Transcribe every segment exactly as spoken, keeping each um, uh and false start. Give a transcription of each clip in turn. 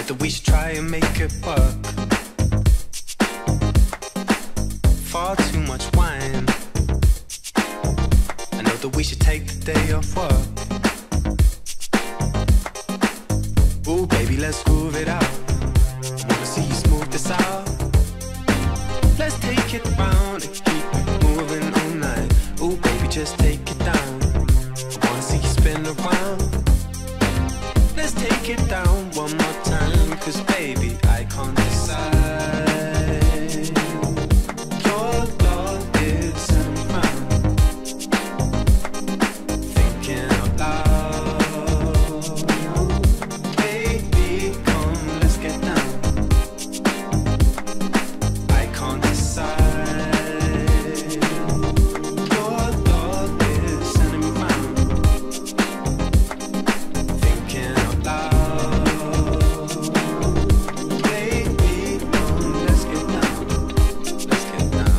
that we should try and make it work. Far too much wine. I know that we should take the day off work. Ooh, baby, let's groove it out. I wanna see you smooth this out. Let's take it round and keep it moving all night. Ooh, baby, just take it down. I wanna see you spin around. Let's take it down one more time, 'cause baby, I can't decide. Your love is sending me round, thinking out loud. Baby, come, let's get down. I can't decide. Your love is sending me round, thinking out loud. Baby, come, let's get down. Let's get down.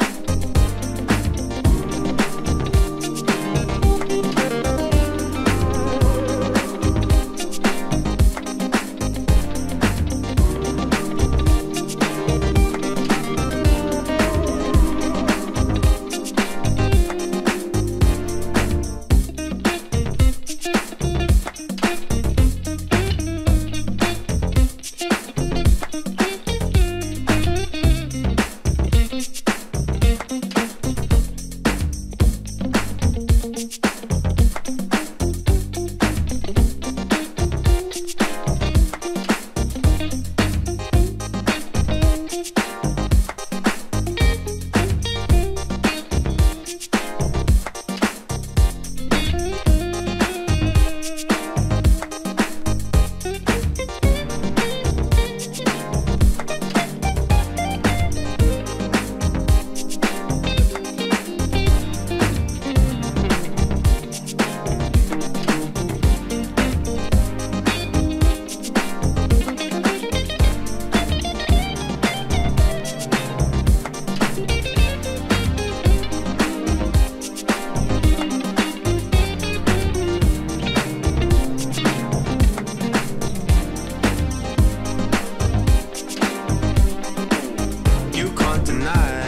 You can't deny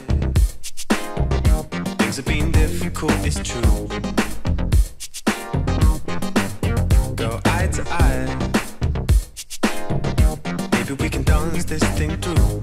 things have been difficult, it's true. Go eye to eye, maybe we can dance this thing through.